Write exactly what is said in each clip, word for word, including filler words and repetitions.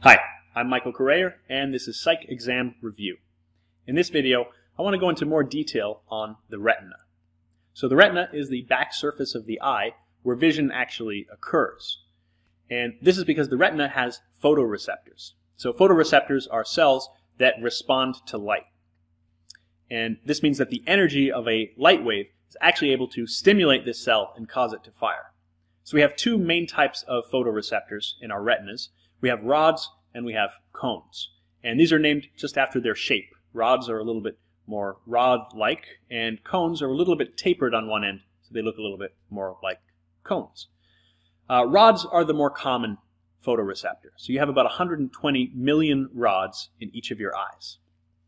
Hi, I'm Michael Correa, and this is Psych Exam Review. In this video, I want to go into more detail on the retina. So the retina is the back surface of the eye where vision actually occurs. And this is because the retina has photoreceptors. So photoreceptors are cells that respond to light. And this means that the energy of a light wave is actually able to stimulate this cell and cause it to fire. So we have two main types of photoreceptors in our retinas. We have rods and we have cones. And these are named just after their shape. Rods are a little bit more rod-like, and cones are a little bit tapered on one end, so they look a little bit more like cones. Uh, rods are the more common photoreceptor. So you have about one hundred twenty million rods in each of your eyes.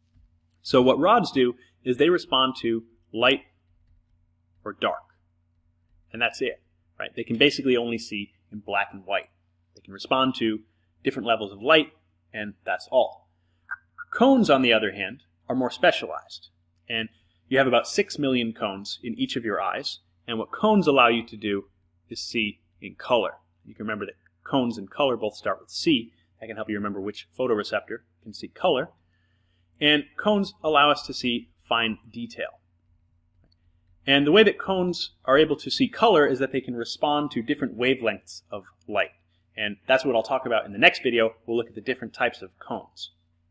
So what rods do is they respond to light or dark. And that's it, right? They can basically only see in black and white. They can respond to different levels of light, and that's all. Cones, on the other hand, are more specialized. And you have about six million cones in each of your eyes. And what cones allow you to do is see in color. You can remember that cones and color both start with C. That can help you remember which photoreceptor can see color. And cones allow us to see fine detail. And the way that cones are able to see color is that they can respond to different wavelengths of light. And that's what I'll talk about in the next video. We'll look at the different types of cones.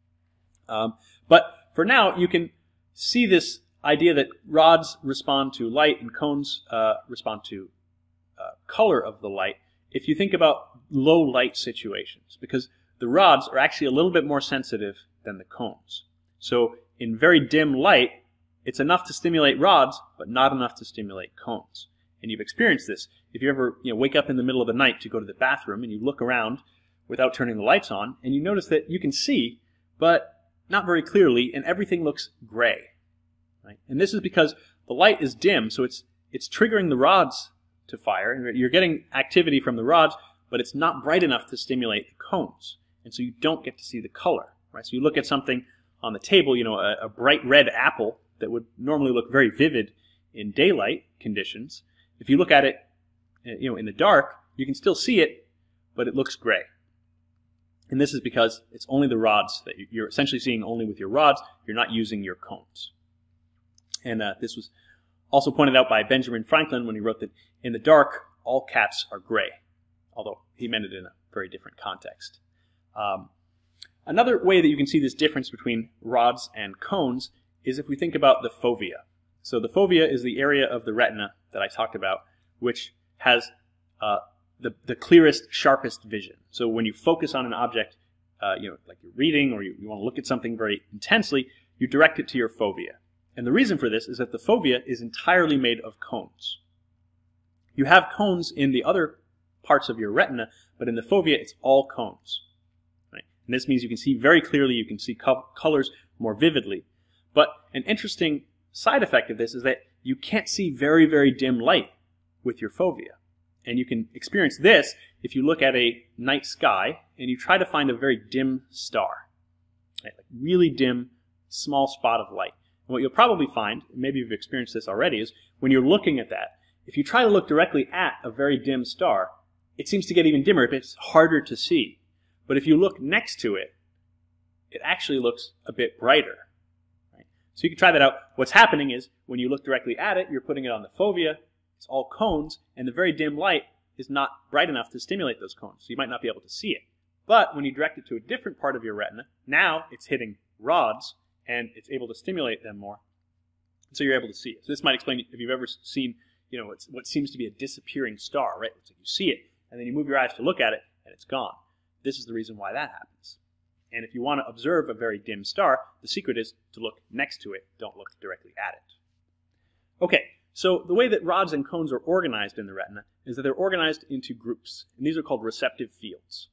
Um, but for now, you can see this idea that rods respond to light and cones uh, respond to uh, color of the light if you think about low light situations, because the rods are actually a little bit more sensitive than the cones. So in very dim light, it's enough to stimulate rods, but not enough to stimulate cones. And you've experienced this. If you ever you know, wake up in the middle of the night to go to the bathroom and you look around without turning the lights on, and you notice that you can see, but not very clearly, and everything looks gray. Right? And this is because the light is dim, so it's it's triggering the rods to fire. You're getting activity from the rods, but it's not bright enough to stimulate the cones. And so you don't get to see the color. Right? So you look at something on the table, you know, a, a bright red apple that would normally look very vivid in daylight conditions. If you look at it, you know, in the dark, you can still see it, but it looks gray. And this is because it's only the rods that you're essentially seeing only with your rods. You're not using your cones. And uh, this was also pointed out by Benjamin Franklin when he wrote that in the dark, all cats are gray, although he meant it in a very different context. Um, another way that you can see this difference between rods and cones is if we think about the fovea. So the fovea is the area of the retina that I talked about, which has uh, the, the clearest, sharpest vision. So when you focus on an object, uh, you know, like you're reading or you, you want to look at something very intensely, you direct it to your fovea. And the reason for this is that the fovea is entirely made of cones. You have cones in the other parts of your retina, but in the fovea, it's all cones. Right? And this means you can see very clearly, you can see co colors more vividly. But an interesting side effect of this is that you can't see very, very dim light with your fovea. And you can experience this if you look at a night sky and you try to find a very dim star. Right? Like really dim, small spot of light. And what you'll probably find, maybe you've experienced this already, is when you're looking at that, if you try to look directly at a very dim star, it seems to get even dimmer. It's harder to see. But if you look next to it, it actually looks a bit brighter. So you can try that out. What's happening is when you look directly at it, you're putting it on the fovea, it's all cones, and the very dim light is not bright enough to stimulate those cones, so you might not be able to see it. But when you direct it to a different part of your retina, now it's hitting rods, and it's able to stimulate them more, so you're able to see it. So this might explain if you've ever seen, you know, it's what seems to be a disappearing star, right? It's like you see it, and then you move your eyes to look at it, and it's gone. This is the reason why that happens. And if you want to observe a very dim star, the secret is to look next to it. Don't look directly at it. Okay, so the way that rods and cones are organized in the retina is that they're organized into groups. And these are called receptive fields.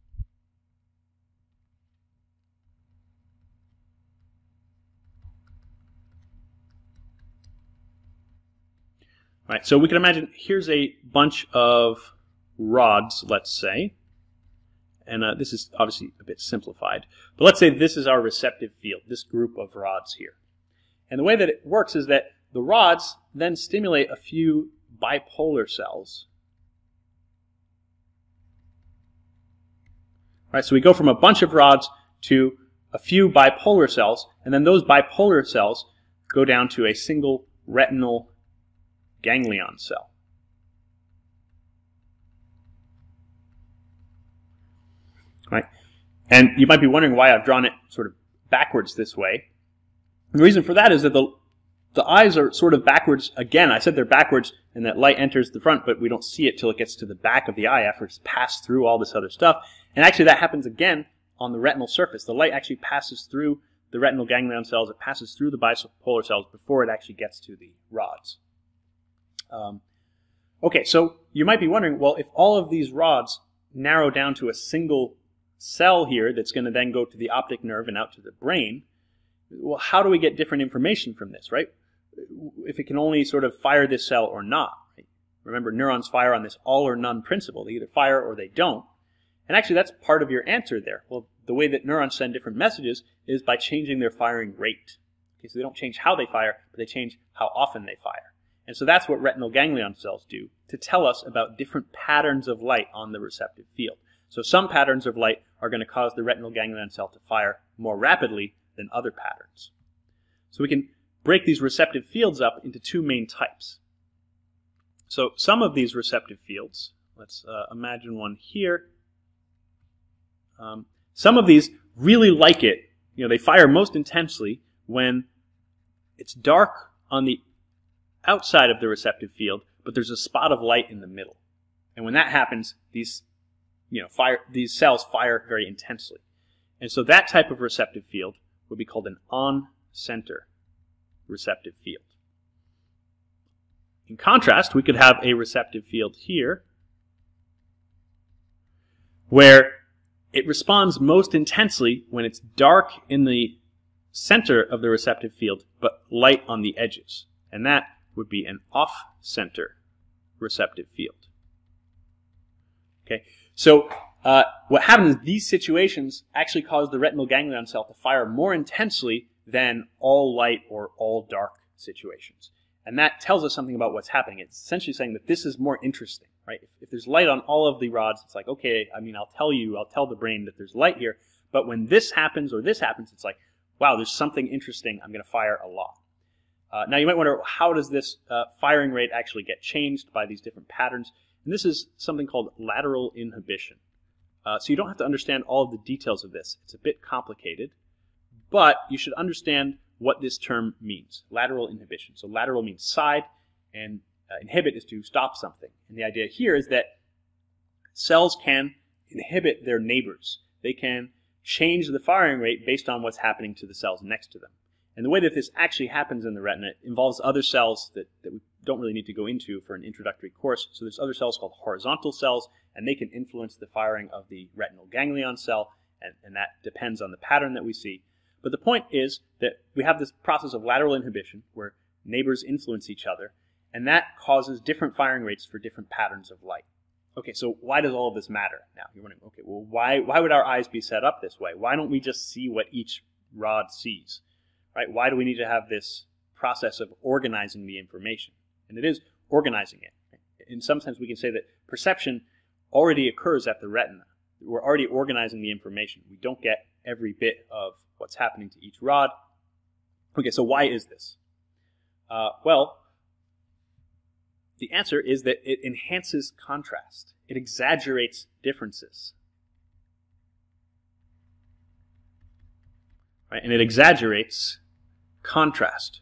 All right, so we can imagine here's a bunch of rods, let's say. And uh, this is obviously a bit simplified. But let's say this is our receptive field, this group of rods here. And the way that it works is that the rods then stimulate a few bipolar cells Right? So we go from a bunch of rods to a few bipolar cells, and then those bipolar cells go down to a single retinal ganglion cell. Right? And you might be wondering why I've drawn it sort of backwards this way. And the reason for that is that the the eyes are sort of backwards again. I said they're backwards and that light enters the front, but we don't see it till it gets to the back of the eye after it's passed through all this other stuff. And actually that happens again on the retinal surface. The light actually passes through the retinal ganglion cells. It passes through the bipolar cells before it actually gets to the rods. Um, okay, so you might be wondering, well, if all of these rods narrow down to a single cell here that's going to then go to the optic nerve and out to the brain, well, how do we get different information from this, right? If it can only sort of fire this cell or not. Right? Remember, neurons fire on this all or none principle. They either fire or they don't. And actually, that's part of your answer there. Well, the way that neurons send different messages is by changing their firing rate. Okay, so they don't change how they fire, but they change how often they fire. And so that's what retinal ganglion cells do to tell us about different patterns of light on the receptive field. So some patterns of light are going to cause the retinal ganglion cell to fire more rapidly than other patterns. So we can break these receptive fields up into two main types. So some of these receptive fields, let's uh, imagine one here. Um, some of these really like it. You know, they fire most intensely when it's dark on the outside of the receptive field, but there's a spot of light in the middle. And when that happens, these, you know, fire, these cells fire very intensely. And so that type of receptive field would be called an on-center receptive field. In contrast, we could have a receptive field here where it responds most intensely when it's dark in the center of the receptive field, but light on the edges. And that would be an off-center receptive field. Okay, so uh, what happens is these situations actually cause the retinal ganglion cell to fire more intensely than all light or all dark situations. And that tells us something about what's happening. It's essentially saying that this is more interesting, right? If, if there's light on all of the rods, it's like, okay, I mean, I'll tell you, I'll tell the brain that there's light here. But when this happens or this happens, it's like, wow, there's something interesting. I'm going to fire a lot. Uh, now, you might wonder, how does this uh, firing rate actually get changed by these different patterns? And this is something called lateral inhibition. Uh, so you don't have to understand all of the details of this. It's a bit complicated, but you should understand what this term means, lateral inhibition. So lateral means side, and uh, inhibit is to stop something. And the idea here is that cells can inhibit their neighbors. They can change the firing rate based on what's happening to the cells next to them. And the way that this actually happens in the retina involves other cells that, that we don't really need to go into for an introductory course. So there's other cells called horizontal cells, and they can influence the firing of the retinal ganglion cell, and, and that depends on the pattern that we see. But the point is that we have this process of lateral inhibition where neighbors influence each other, and that causes different firing rates for different patterns of light. Okay, so why does all of this matter? Now, you're wondering, okay, well, why, why would our eyes be set up this way? Why don't we just see what each rod sees? Right? Why do we need to have this process of organizing the information? And it is organizing it. In some sense, we can say that perception already occurs at the retina. We're already organizing the information. We don't get every bit of what's happening to each rod. Okay, so why is this? Uh, well, the answer is that it enhances contrast. It exaggerates differences. Right? And it exaggerates contrast.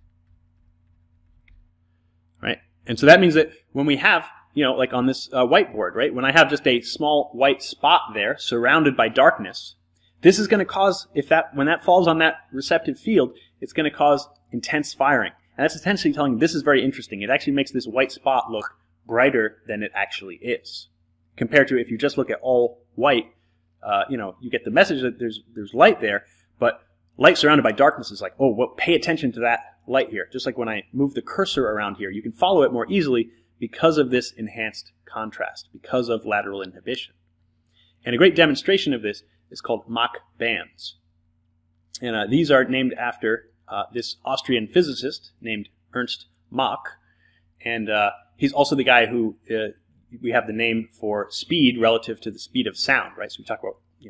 Right? And so that means that when we have, you know, like on this uh, whiteboard, right? When I have just a small white spot there surrounded by darkness, this is going to cause, if that, when that falls on that receptive field, it's going to cause intense firing. And that's essentially telling you this is very interesting. It actually makes this white spot look brighter than it actually is. Compared to if you just look at all white, uh, you know, you get the message that there's, there's light there, but light surrounded by darkness is like, oh, well, pay attention to that light here. Just like when I move the cursor around here, you can follow it more easily because of this enhanced contrast, because of lateral inhibition. And a great demonstration of this is called Mach Bands. And uh, these are named after uh, this Austrian physicist named Ernst Mach. And uh, he's also the guy who uh, we have the name for speed relative to the speed of sound, right? So we talk about, you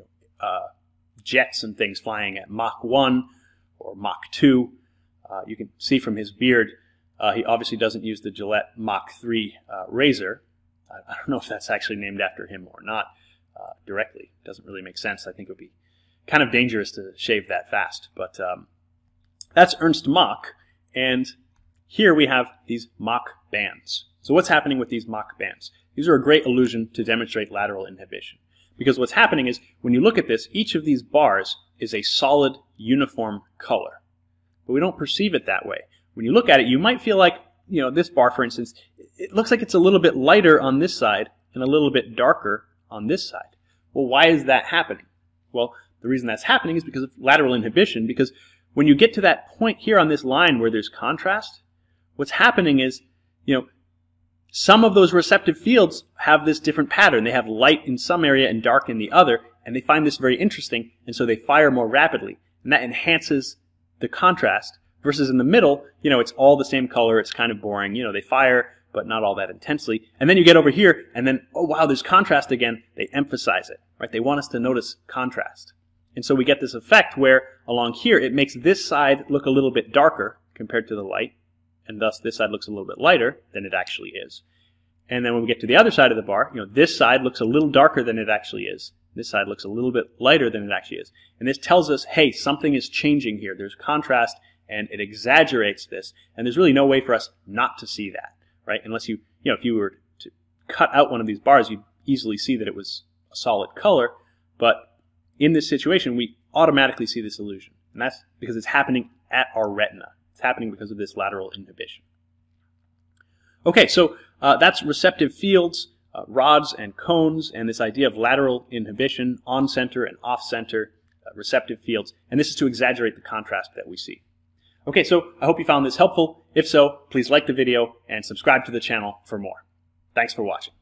uh, jets and things flying at Mach one or Mach two. Uh, you can see from his beard, uh, he obviously doesn't use the Gillette Mach three uh, razor. I, I don't know if that's actually named after him or not uh, directly. It doesn't really make sense. I think it would be kind of dangerous to shave that fast. But um, that's Ernst Mach, and here we have these Mach Bands. So what's happening with these Mach Bands? These are a great illusion to demonstrate lateral inhibition. Because what's happening is, when you look at this, each of these bars is a solid, uniform color. But we don't perceive it that way. When you look at it, you might feel like, you know, this bar, for instance, it looks like it's a little bit lighter on this side and a little bit darker on this side. Well, why is that happening? Well, the reason that's happening is because of lateral inhibition, because when you get to that point here on this line where there's contrast, what's happening is, you know, some of those receptive fields have this different pattern. They have light in some area and dark in the other, and they find this very interesting, and so they fire more rapidly. And that enhances the contrast, versus in the middle, you know, it's all the same color, it's kind of boring. You know, they fire, but not all that intensely. And then you get over here, and then, oh wow, there's contrast again. They emphasize it, right? They want us to notice contrast. And so we get this effect where, along here, it makes this side look a little bit darker compared to the light, and thus this side looks a little bit lighter than it actually is. And then when we get to the other side of the bar, you know, this side looks a little darker than it actually is. This side looks a little bit lighter than it actually is. And this tells us, hey, something is changing here. There's contrast, and it exaggerates this. And there's really no way for us not to see that, right? Unless you, you know, if you were to cut out one of these bars, you'd easily see that it was a solid color. But in this situation, we automatically see this illusion. And that's because it's happening at our retina. It's happening because of this lateral inhibition. Okay, so uh, that's receptive fields, uh, rods and cones, and this idea of lateral inhibition, on-center and off-center, uh, receptive fields. And this is to exaggerate the contrast that we see. Okay, so I hope you found this helpful. If so, please like the video and subscribe to the channel for more. Thanks for watching.